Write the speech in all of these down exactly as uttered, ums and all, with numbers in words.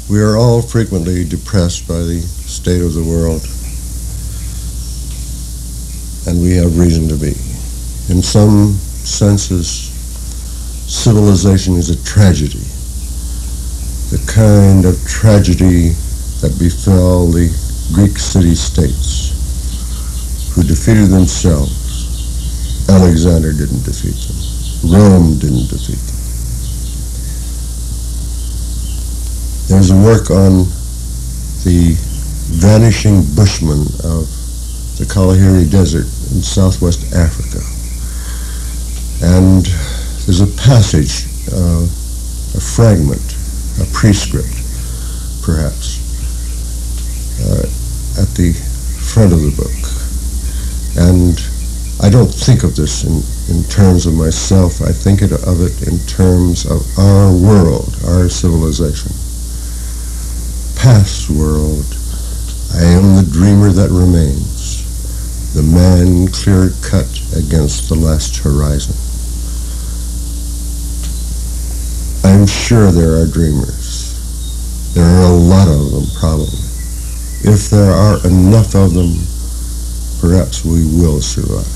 We are all frequently depressed by the state of the world, and we have reason to be. In some senses, civilization is a tragedy, the kind of tragedy that befell the Greek city-states, who defeated themselves. Alexander didn't defeat them. Rome didn't defeat them. There's a work on the vanishing Bushmen of the Kalahari Desert in southwest Africa. And there's a passage, uh, a fragment, a prescript, perhaps, uh, at the front of the book. And I don't think of this in, in terms of myself. I think it, of it in terms of our world, our civilization. Past world, I am the dreamer that remains, the man clear-cut against the last horizon. I'm sure there are dreamers. There are a lot of them, probably. If there are enough of them, perhaps we will survive.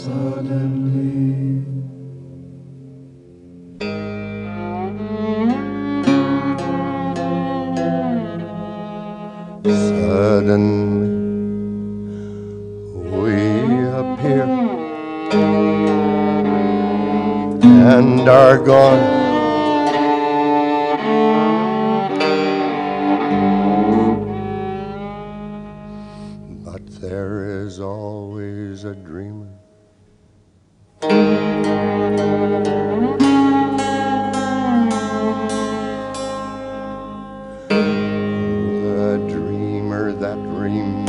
suddenly. Suddenly we appear and are gone. But there is always a dreamer. The dreamer that remains.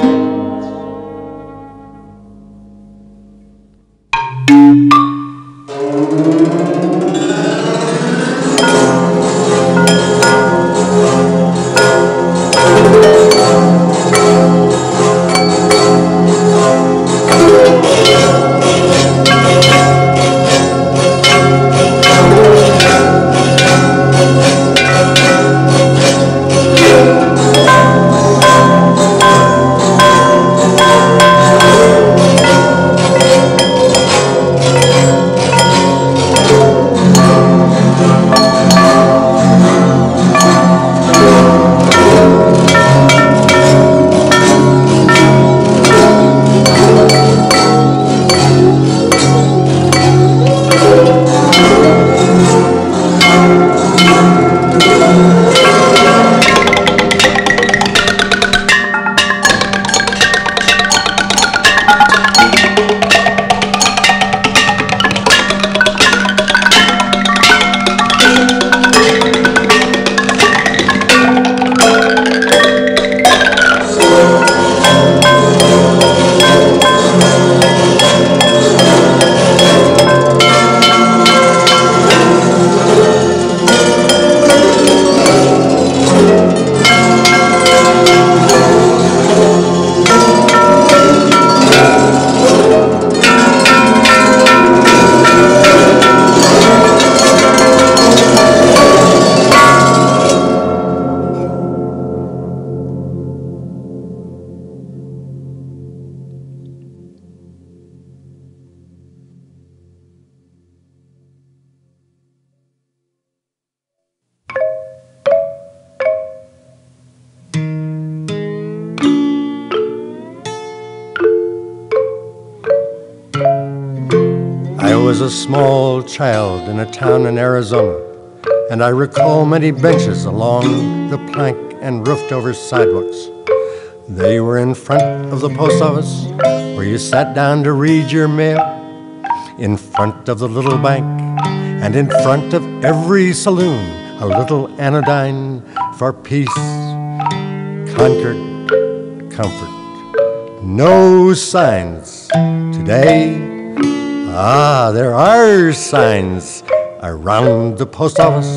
I was a small child in a town in Arizona, and I recall many benches along the plank and roofed-over sidewalks. They were in front of the post office, where you sat down to read your mail, in front of the little bank, and in front of every saloon, a little anodyne for peace, concord, comfort. No signs today. Ah, there are signs around the post office.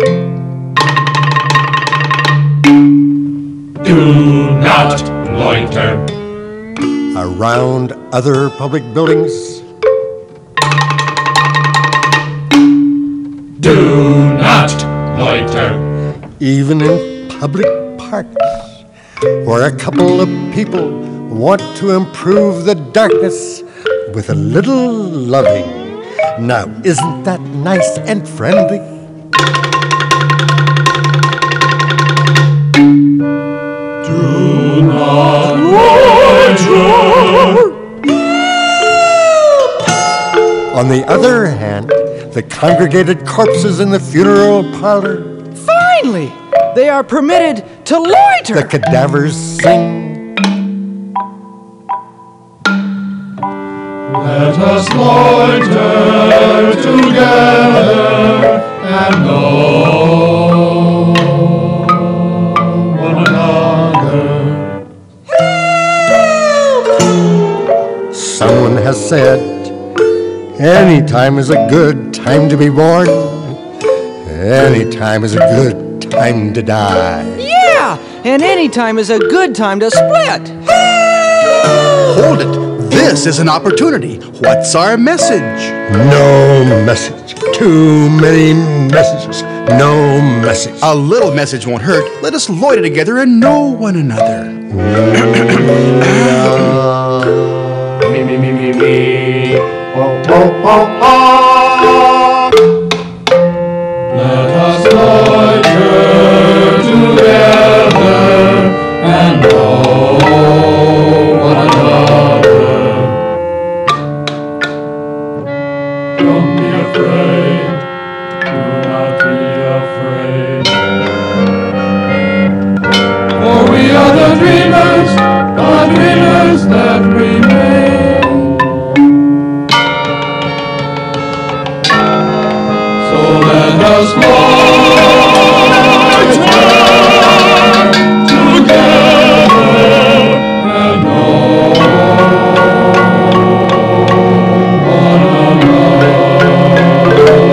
Do not loiter. Around other public buildings. Do not loiter. Even in public parks, where a couple of people want to improve the darkness with a little loving. Now, isn't that nice and friendly? Do not loiter. On the other hand, the congregated corpses in the funeral parlor. Finally, they are permitted to loiter. The cadavers sing. Let us loiter together and know one another. Someone has said, any time is a good time to be born. Any time is a good time to die. Yeah, and any time is a good time to split. Hold it. This is an opportunity. What's our message? No message. Too many messages. No message. A little message won't hurt. Let us loiter together and know one another. Me, me, me, me, me. Oh, oh, oh, oh. Let us loiter together and know one another. Don't be afraid, do not be afraid. For we are the dreamers, the dreamers that remain. So let us loiter together and know one another.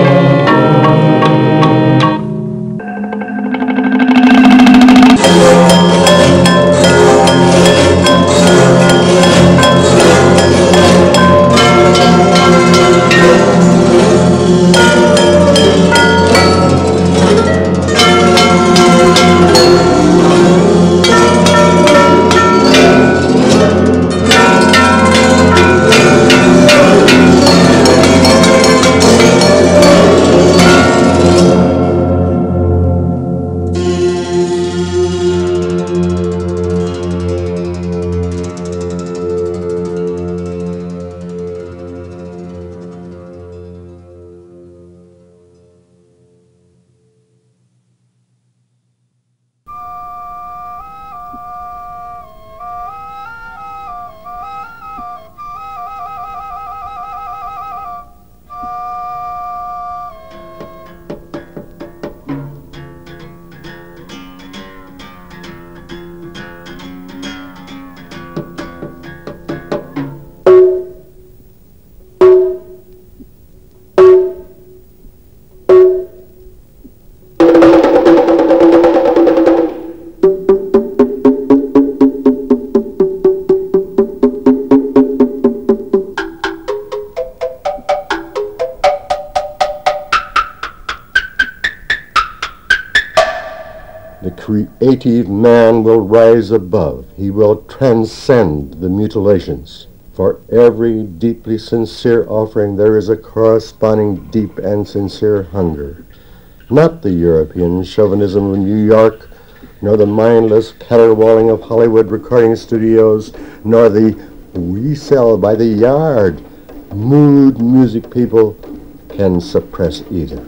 The creative man will rise above. He will transcend the mutilations. For every deeply sincere offering, there is a corresponding deep and sincere hunger. Not the European chauvinism of New York, nor the mindless caterwauling of Hollywood recording studios, nor the we sell by the yard mood music people can suppress either.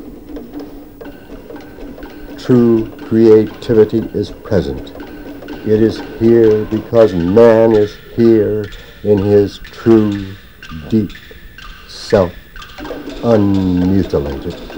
True creativity is present. It is here because man is here in his true, deep self, unmutilated.